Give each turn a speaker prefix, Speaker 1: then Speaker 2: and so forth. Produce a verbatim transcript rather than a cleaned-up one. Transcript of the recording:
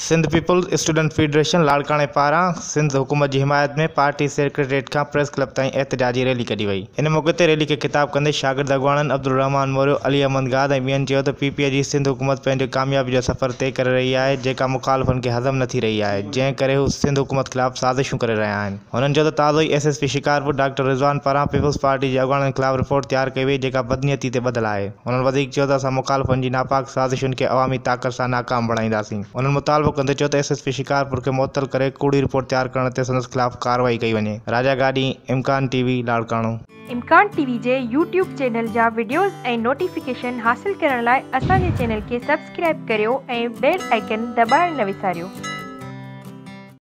Speaker 1: Sindh people's student federation लाड़काणे पारां सिंध हुकूमत जी हिमायत में पार्टी सेक्रेटरीट खां प्रेस क्लब ताईं एहतजाजी रैली कढी वई। इन मौक़े ते रैली खे ख़िताब कंदे शागिर्द अॻवाननि अब्दुल रहमान मौर्य, अली अहमद गाद ऐं ॿियनि चयो त पीपीए जी सिंध हुकूमत पंहिंजी कामयाबी जो सफ़र तय करे रही आहे, जेका मुख़ालिफ़नि खे हज़म नथी रही आहे, जंहिं करे हू सिंध हुकूमत ख़िलाफ़ साज़िशूं करे रहिया आहिनि। हुननि चयो त ताज़ो ई S S P Shikarpur doctor Rizwan पारां पीपल्स पार्टी जे अॻवाननि ख़िलाफ़ रिपोर्ट तयारु कई वई, जेका बदनीयती ते ॿधलु आहे। हुननि वधीक चयो त असां मुख़ालिफ़नि जी नापाक साज़िशुनि खे अवामी ताक़त सां नाकाम बणाईंदासीं। हुननि मुतालबो कंदे चयो त एस एस पी शिकारपुर खे मुअतल करे कूड़ी रिपोर्ट तैयार करण ते संदसि ख़िलाफ़ कार्रवाई कई वञे। राजा गाॾी, इम्कान टीवी, लाड़काणो।
Speaker 2: इम्कान टीवी जे यूट्यूब चैनल जा वीडियोज़ ऐं नोटिफिकेशन हासिल करण लाइ असांजे चैनल खे सब्सक्राइब करियो ऐं बेल आइकन दॿाइण न विसारियो।